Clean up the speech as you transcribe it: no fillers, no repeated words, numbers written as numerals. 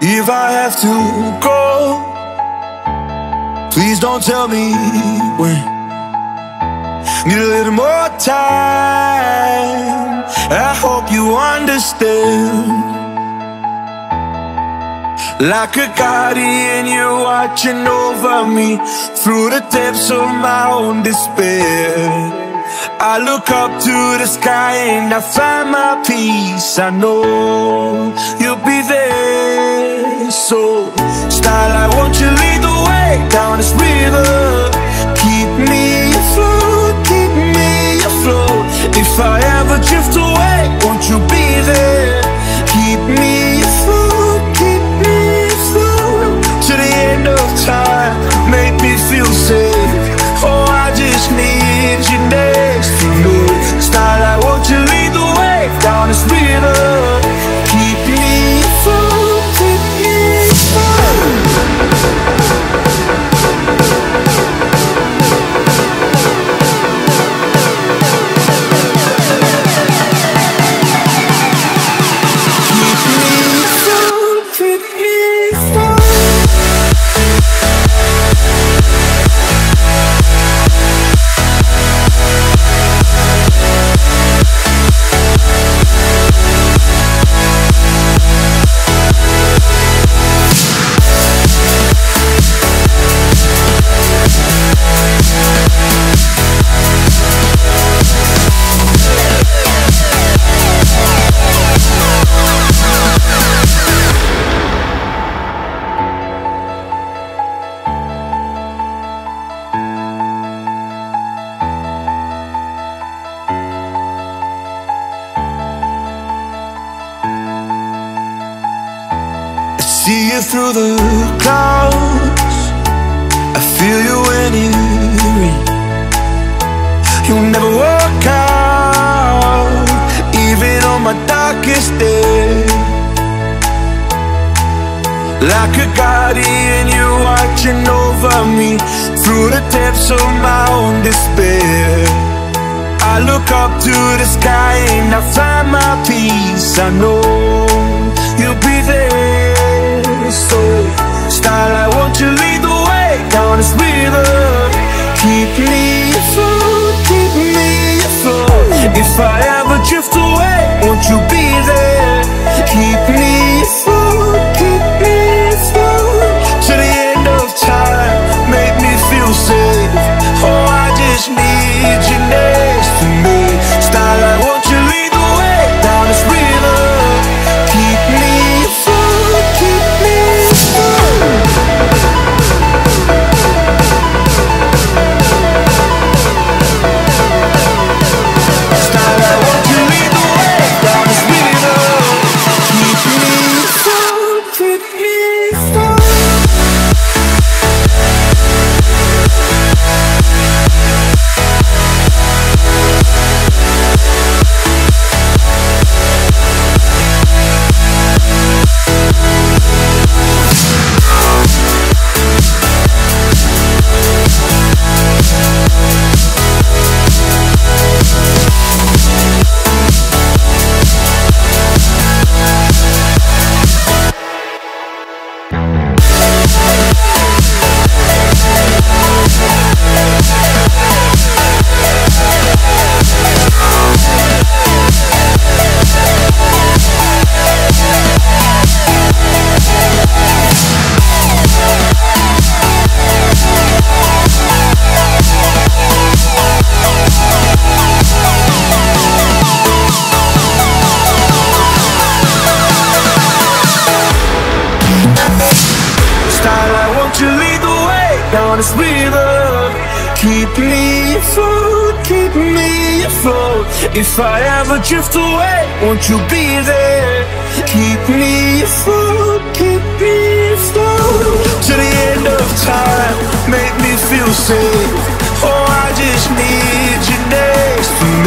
If I have to go, please don't tell me when. Need a little more time, I hope you understand. Like a guardian, you're watching over me through the depths of my own despair. I look up to the sky and I find my peace. I know you'll be there. So, Starlight, won't you lead the way down this river? Keep me afloat, keep me afloat. If I ever drift away, won't you be there? Keep me afloat, keep me afloat. To the end of time, make me feel safe. Oh, I just need you next to me. Starlight, won't you lead the way down this river? Keep me afloat, keep me afloat. See you through the clouds, I feel you when you're in. You'll never walk out, even on my darkest day. Like a guardian, you're watching over me through the depths of my own despair. I look up to the sky and I find my peace. I know you'll be there. So, Starlight, won't you lead the way down this river? Keep me afloat, keep me afloat. If I ever drift away, won't you be there? Keep me afloat, keep me afloat. To the end of time, make me feel safe. Oh, I just need you next to me. Starlight, won't you lead the way down this river? Keep me afloat, keep me afloat. Starlight, won't you lead the way down this river? Keep me afloat, keep me afloat. Down this river, keep me afloat, keep me afloat. If I ever drift away, won't you be there? Keep me afloat, keep me afloat. To the end of time, make me feel safe. Oh, I just need you next to me.